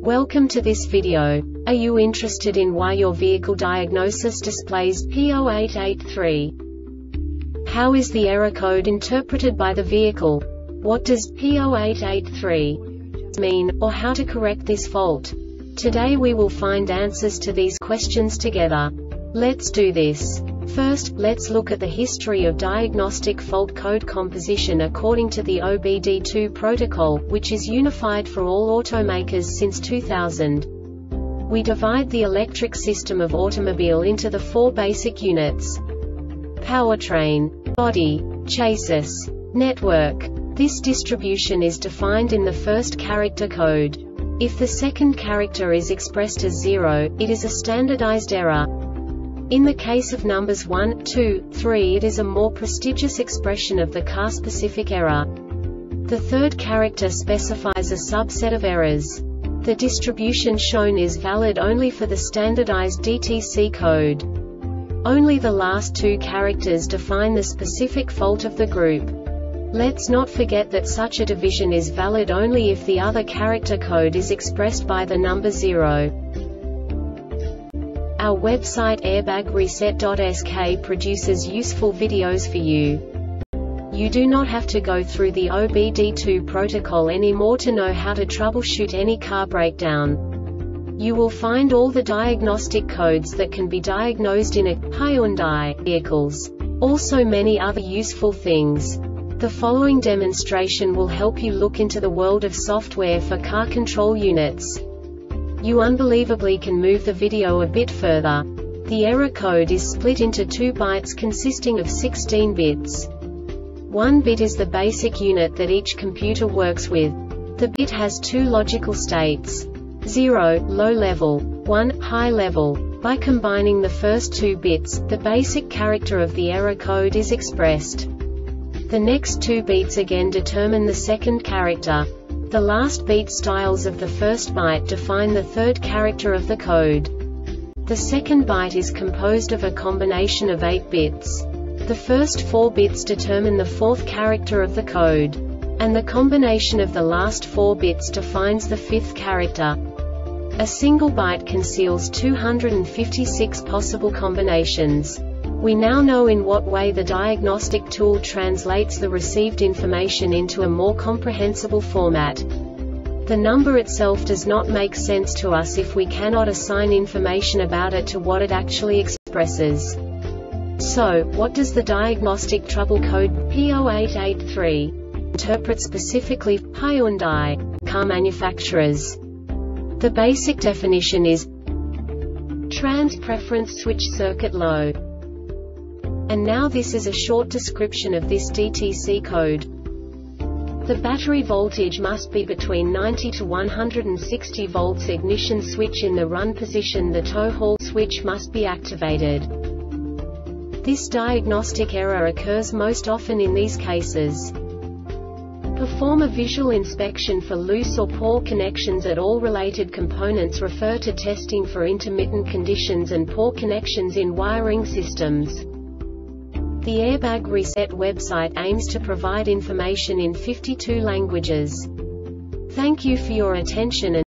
Welcome to this video. Are you interested in why your vehicle diagnosis displays P0883? How is the error code interpreted by the vehicle? What does P0883 mean, or how to correct this fault? Today we will find answers to these questions together. Let's do this. First, let's look at the history of diagnostic fault code composition according to the OBD2 protocol, which is unified for all automakers since 2000. We divide the electric system of automobile into the four basic units: powertrain, body, chassis, network. This distribution is defined in the first character code. If the second character is expressed as 0, it is a standardized error. In the case of numbers 1, 2, 3, it is a more prestigious expression of the car-specific error. The third character specifies a subset of errors. The distribution shown is valid only for the standardized DTC code. Only the last two characters define the specific fault of the group. Let's not forget that such a division is valid only if the other character code is expressed by the number 0. Our website airbagreset.sk produces useful videos for you. You do not have to go through the OBD2 protocol anymore to know how to troubleshoot any car breakdown. You will find all the diagnostic codes that can be diagnosed in a Hyundai vehicles. Also many other useful things. The following demonstration will help you look into the world of software for car control units. You unbelievably can move the video a bit further. The error code is split into 2 bytes consisting of 16 bits. 1 bit is the basic unit that each computer works with. The bit has 2 logical states: 0, low level, 1, high level. By combining the first 2 bits, the basic character of the error code is expressed. The next 2 bits again determine the second character. The last beat styles of the first byte define the third character of the code. The second byte is composed of a combination of 8 bits. The first 4 bits determine the fourth character of the code. And the combination of the last 4 bits defines the fifth character. A single byte conceals 256 possible combinations. We now know in what way the diagnostic tool translates the received information into a more comprehensible format. The number itself does not make sense to us if we cannot assign information about it to what it actually expresses. So, what does the diagnostic trouble code P0883 interpret specifically for Hyundai car manufacturers? The basic definition is trans preference switch circuit low. And now this is a short description of this DTC code. The battery voltage must be between 90 to 160 volts. Ignition switch in the run position. The tow haul switch must be activated. This diagnostic error occurs most often in these cases. Perform a visual inspection for loose or poor connections at all related components. Refer to testing for intermittent conditions and poor connections in wiring systems. The Airbag Reset website aims to provide information in 52 languages. Thank you for your attention and